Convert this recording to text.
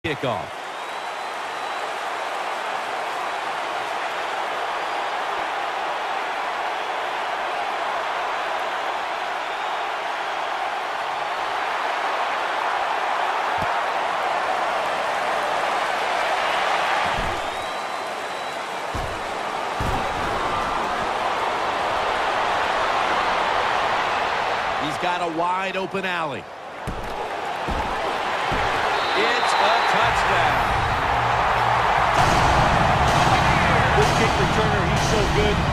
kickoff. He's got a wide open alley. It's a touchdown. This kick returner, he's so good.